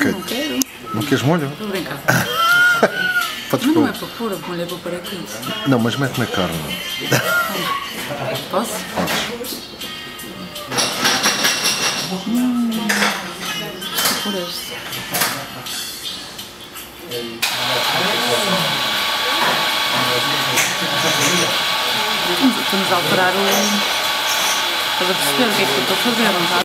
Ok. Não quero. Não queres molho? Estou a brincar. Podes Mas não pôr. é para pôr, a molho é para pôr aqui. Não, mas mete na carne. Posso? Podes. Por este. Estamos a alterar o... Estás a perceber o que é que eu estou a fazer, não está?